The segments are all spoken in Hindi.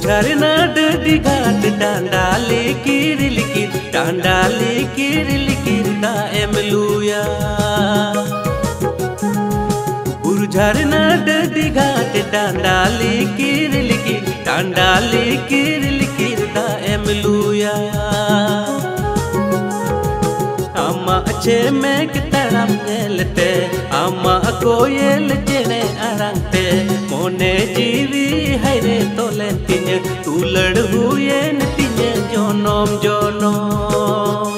झरना डडी घाट डांडाली किरिलिकिर डांडाली किरिलिकिर दा एमलुया झरना डडी घाट डांडाली किरिलिकिर दा एमलुया अम्मा अच्छे में कितड़म नेलते अम्मा कोयल चेने अड़ंगते मोने जीवी हैरे तोले तिने तू लड़हुए न तिने जोनोम जोनोम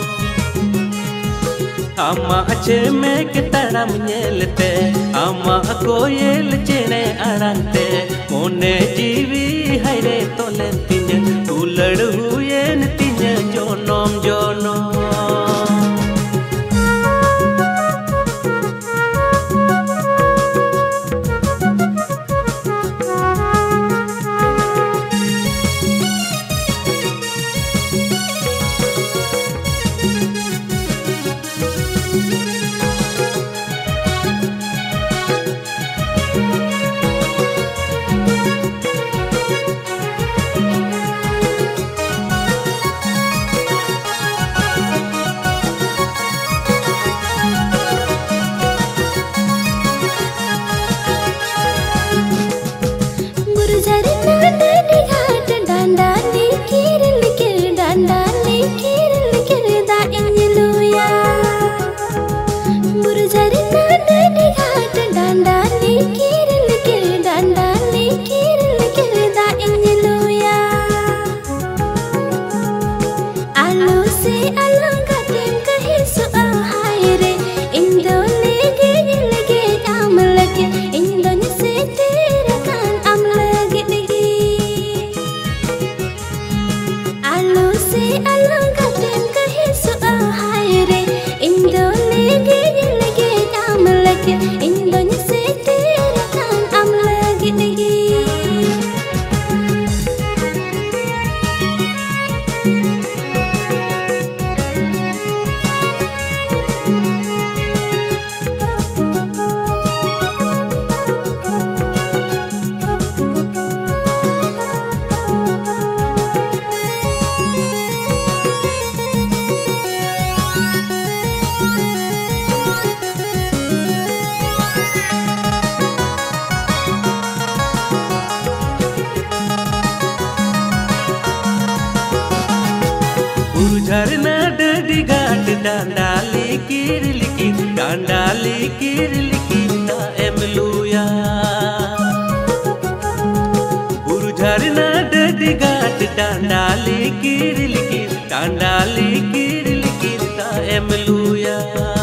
अम्मा अच्छे में कितड़म नेलते अम्मा कोयल चेने अड़ंगते मोने जीवी हैरे तोले तिने तू लड़हुए न तिने जोनोम जोनोम झरना डडी घाट डांडाली किरिलिकिर दा एमलुया झरना डडी घाट डांडाली किरिलिकिर दा एमलुया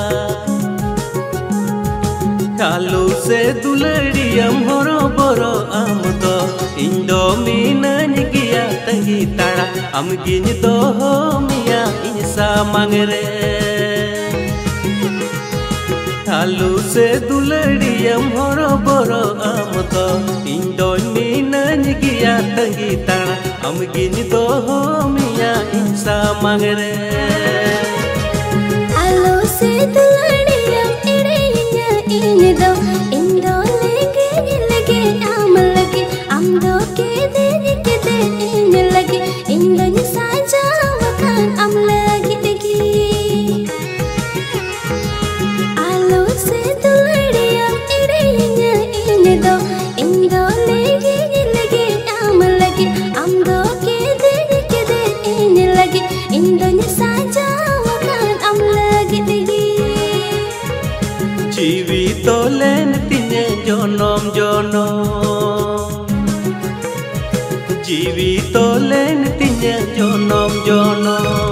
कालू से दुलड़ियम होरो बोरो आम दो इंदो मीनन गिया तंगी ताड़ा am gini do miya insa mangre थालू से दुलड़ियम होरो बोरो आम तो इंदो मीनन गिया तंगी ताड़ा am gini do मिया इंसा मगरे आलो से दुलड़ियम इरे इंदो इंदो लगे आम लगे आम दो के दे इन लगे इंदो नि साजा वkan am lagi degi आलो से दुलड़ियम इरे इंदो इंदो लगे आम लगे आम दो के दे इन लगे इंदो नि साजा वkan am lagi degi जीवी तो लेन तिने जोनोम जोनोम जीवी तो लेन तिने जोनोम जोनोम